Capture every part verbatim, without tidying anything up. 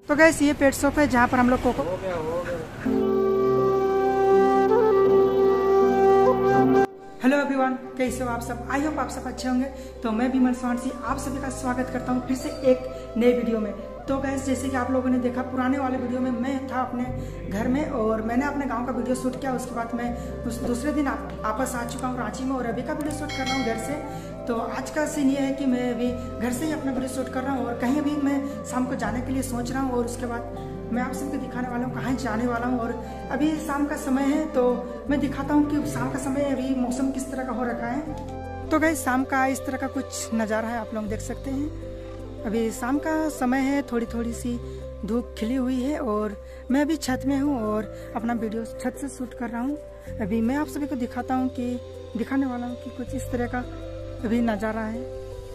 तो गैस ये pet shop है जहाँ पर हम लोग कोको हेलो एवरीवन, कैसे हो आप सब। आई होप आप सब अच्छे होंगे। तो मैं विमल सोहानसी आप सभी का स्वागत करता हूँ फिर से एक नए वीडियो में। तो गैस जैसे कि आप लोगों ने देखा पुराने वाले वीडियो में मैं था अपने घर में और मैंने अपने गांव का वीडियो शूट किया। उसके बाद मैं उस दूसरे दिन वापस आ चुका हूँ रांची में और अभी का वीडियो शूट कर रहा हूँ घर से। तो आज का सीन ये है कि मैं अभी घर से ही अपना वीडियो शूट कर रहा हूँ और कहीं अभी मैं शाम को जाने के लिए सोच रहा हूँ और उसके बाद मैं आप सबको दिखाने वाला हूँ कहाँ जाने वाला हूँ। और अभी शाम का समय है तो मैं दिखाता हूँ कि शाम का समय अभी मौसम किस तरह का हो रखा है। तो गाइस शाम का इस तरह का कुछ नज़ारा है, आप लोग देख सकते हैं। अभी शाम का समय है, थोड़ी थोड़ी सी धूप खिली हुई है और मैं अभी छत में हूँ और अपना वीडियो छत से शूट कर रहा हूँ। अभी मैं आप सभी को दिखाता हूँ कि दिखाने वाला हूँ कि कुछ इस तरह का अभी नज़ारा है।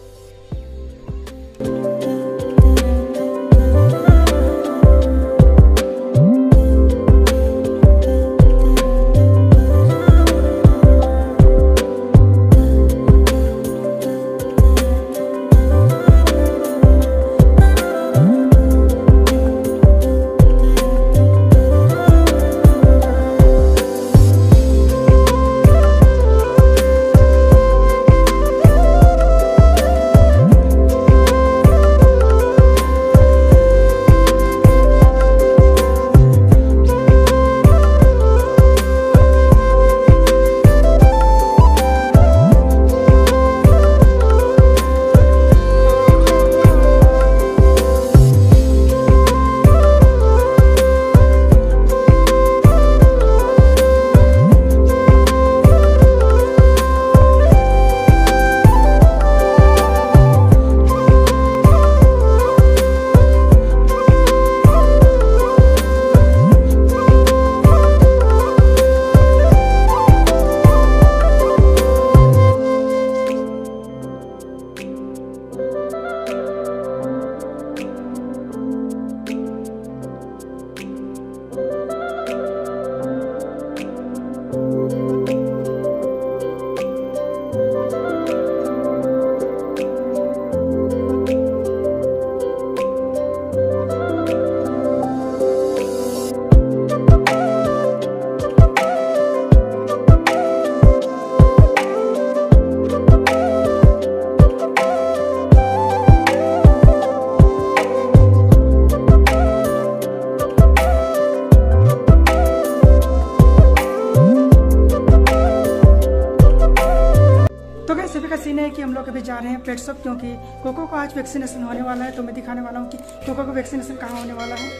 सीन है कि हम लोग अभी जा रहे हैं पेट शॉप क्योंकि कोको को आज वैक्सीनेशन होने वाला है। तो मैं दिखाने वाला हूँ कि कोको को वैक्सीनेशन कहाँ होने वाला है।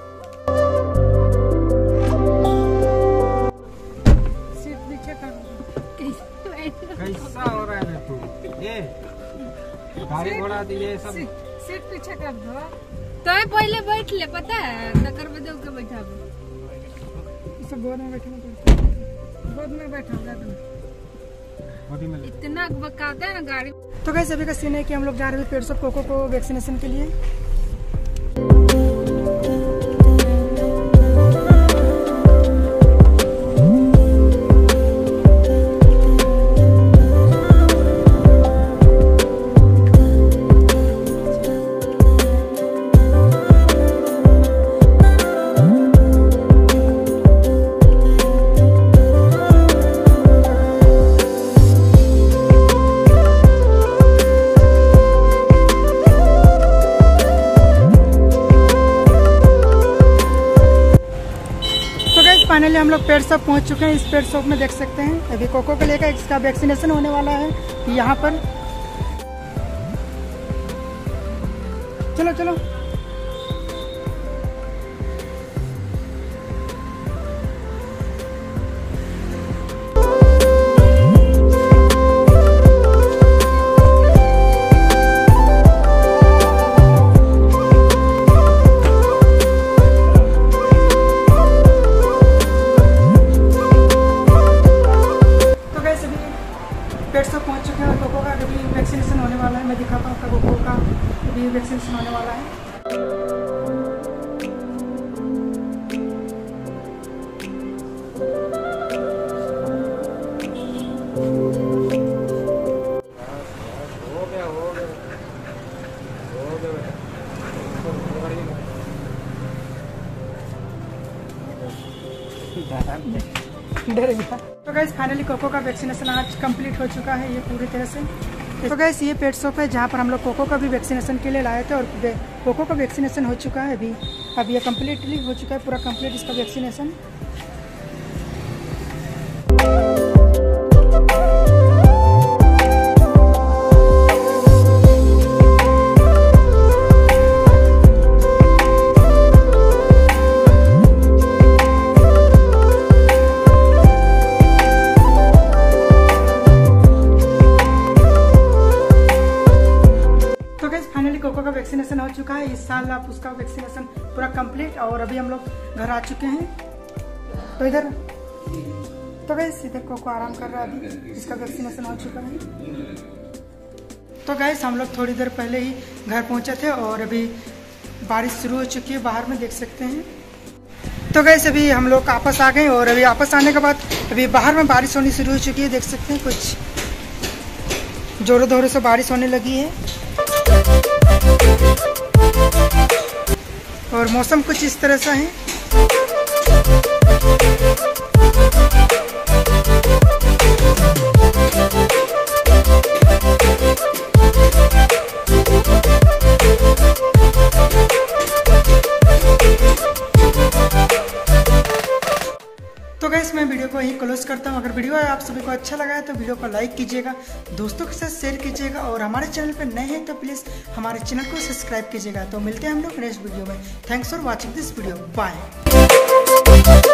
कैसा हो रहा है तू? ये गाड़ी घोड़ा ये सब सीट पीछे कर दो तो पहले बैठ ले, पता है तकर बदे के बैठा सब गोद में बैठा गोद में बैठा इतना बकाता है ना गाड़ी। तो गाइस अभी का सीन है कि हम लोग जा रहे हैं पेट शॉप कोको को वैक्सीनेशन के लिए। फाइनली हम लोग पेट शॉप पहुंच चुके हैं। इस पेट शॉप में देख सकते हैं अभी कोको को लेकर इसका वैक्सीनेशन होने वाला है यहाँ पर। चलो चलो पेट शॉप पहुंच चुके हैं और कोको का अभी वैक्सीनेशन होने वाला है। मैं दिखाता हूँ कोको का अभी वैक्सीनेशन होने वाला है। डर गया। तो गैस फाइनली कोको का वैक्सीनेशन आज कंप्लीट हो चुका है ये पूरी तरह से। तो गैस ये पेट शॉप है जहाँ पर हम लोग कोको का भी वैक्सीनेशन के लिए लाए थे और कोको का वैक्सीनेशन हो चुका है अभी। अब ये कम्प्लीटली हो चुका है पूरा कंप्लीट इसका वैक्सीनेशन। फाइनली कोको का वैक्सीनेशन हो चुका है इस साल। आप उसका वैक्सीनेशन पूरा कंप्लीट और अभी हम लोग घर आ चुके हैं। तो इधर तो गैस इधर कोको आराम कर रहा है अभी, इसका वैक्सीनेशन हो चुका है। तो गैस हम लोग थोड़ी देर पहले ही घर पहुंचे थे और अभी बारिश शुरू हो चुकी है, बाहर में देख सकते हैं। तो गैस अभी हम लोग वापस आ गए और अभी वापस आने के बाद अभी बाहर में बारिश होनी शुरू हो चुकी है, देख सकते हैं कुछ जोरों जोरों से बारिश होने लगी है और मौसम कुछ इस तरह से है। तो गैस मैं वीडियो को यहीं क्लोज करता हूँ। अगर वीडियो आप सभी को अच्छा लगा है तो वीडियो को लाइक कीजिएगा, दोस्तों के साथ शेयर कीजिएगा और हमारे चैनल पर नए हैं तो प्लीज़ हमारे चैनल को सब्सक्राइब कीजिएगा। तो मिलते हैं हम लोग नेक्स्ट वीडियो में। Thanks for watching this video, bye.